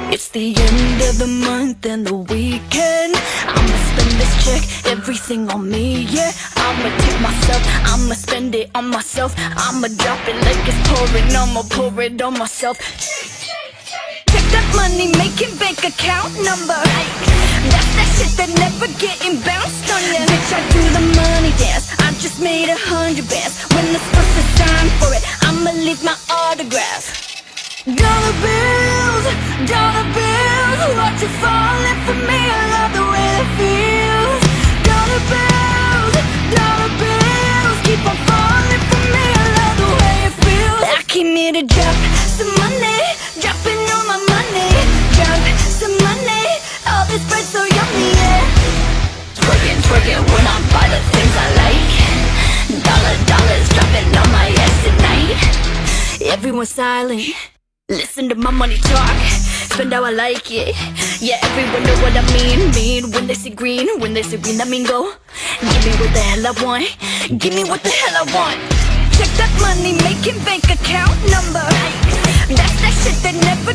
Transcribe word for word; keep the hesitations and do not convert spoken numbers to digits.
It's the end of the month and the weekend. I'ma spend this check, everything on me, yeah. I'ma take myself, I'ma spend it on myself. I'ma drop it like it's pouring, I'ma pour it on myself. Check that money making bank account number. That's that shit that never getting bounced on ya. Bitch, I do the money dance, I just made a hundred bands. When the supposed to sign for it, I'ma leave my autograph. Dollar bills, dollar bills, watch you falling for me. I love the way it feels. Dollar bills, dollar bills, keep on falling for me. I love the way it feels. I came here to drop some money, dropping all my money. Drop some money, all this bread so yummy, yeah. Twerking, twerking when I buy the things I like. Dollar, dollars dropping on my ass tonight. Everyone's silent, listen to my money talk, spend how I like it. Yeah, everyone know what I mean. Mean when they see green, when they see green, I mean go. Give me what the hell I want, give me what the hell I want. Check that money making bank account number. That's that shit that never